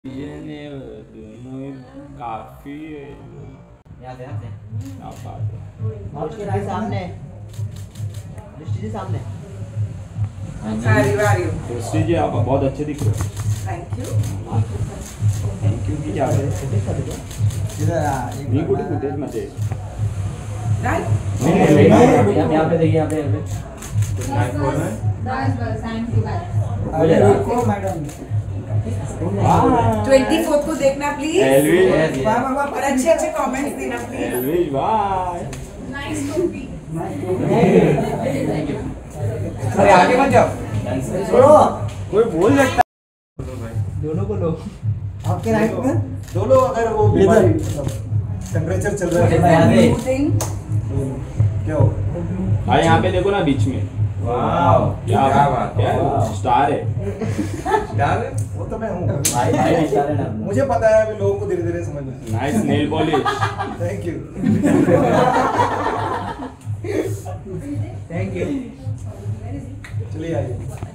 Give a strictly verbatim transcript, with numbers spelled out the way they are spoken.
ये ने दोनों काफी है। यहाँ से यहाँ से क्या बात है। आपके राइट सामने दृष्टि जी सामने। दृष्टि जी आप बहुत अच्छे दिख रहे हो। थैंक यू थैंक यू की क्या है नहीं कुछ कुछ मत दे राइट यहाँ पे देखिए यहाँ पे यहाँ पे बस बस थैंक यू अरे रुको मैडम ट्वेंटी फोर्थ को देखना प्लीज एलविश वाह वाह वाह और अच्छे अच्छे कमेंट्स देना please Elvish bye nice topic thank you अरे आगे मत जाओ छोड़ो कोई बोल सकता दोनों को लो आपके राइट में दोनों अगर वो बीमारी टेम्परेचर चल रहा है क्या हो भाई यहाँ पे देखो ना बीच में वाव क्या बात है स्टार है स्टार है वो तो मैं हूँ भाई भाई स्टार है ना मुझे पता है अभी लोगों को धीरे धीरे समझ में nice nail polish thank you thank you चलिए आइए